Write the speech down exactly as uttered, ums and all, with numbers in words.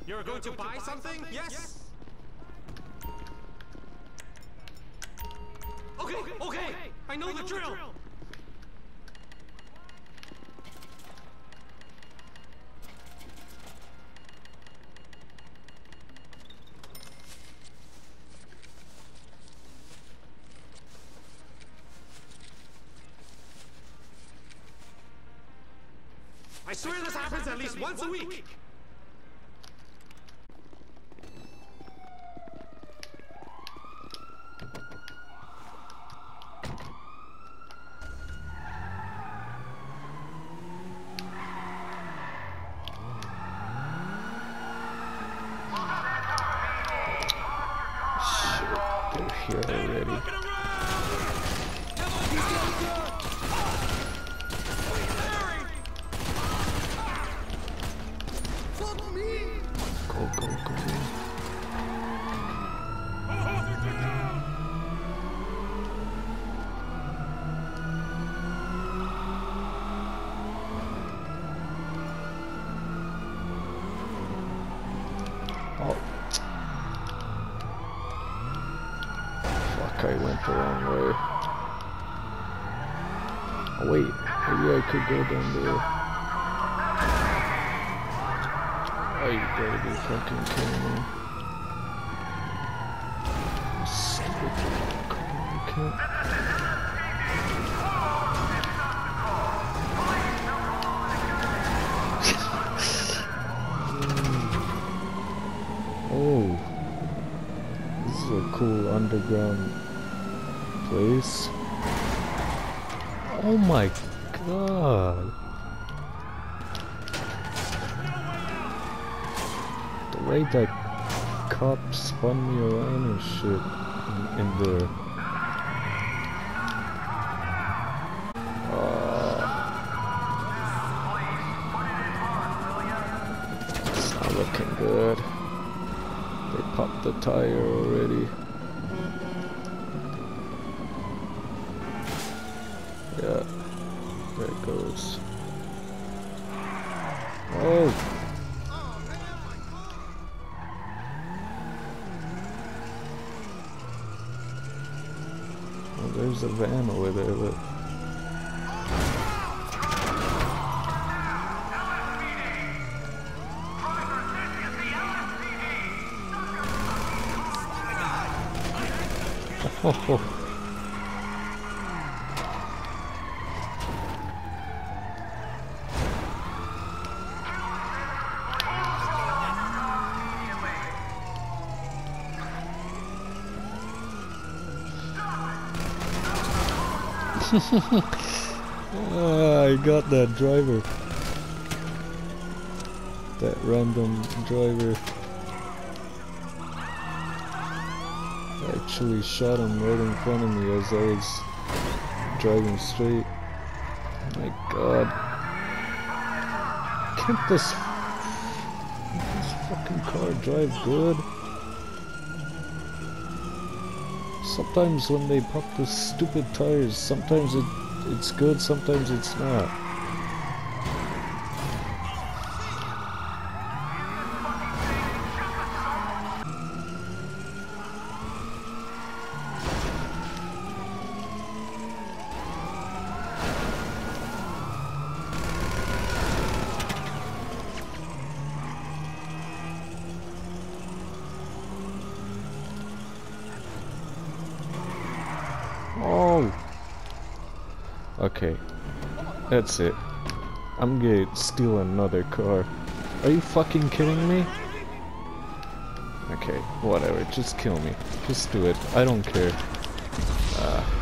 You're going to buy something? Yes? Okay, okay, I know the drill! I swear this happens at least once a week! They're here already. Go, go, go. Oh. I went the wrong way. Oh wait, maybe I could go down there. Oh, you gotta be fucking kidding me. Stupid car, you can't. Oh, this is a cool underground place. Oh my god. The way that cop spun me around and shit in, in there. Uh, it's not looking good. They popped the tire already. Yeah, there it goes. Oh! Well, there's a van over there, look. Oh! Ah, I got that driver. That random driver. I actually shot him right in front of me as I was driving straight. Oh my god. Can't this, can't this fucking car drive good? Sometimes when they pop the stupid tires, sometimes it, it's good, sometimes it's not. Oh! Okay, that's it. I'm gonna steal another car. Are you fucking kidding me? Okay, whatever, just kill me. Just do it. I don't care. Uh,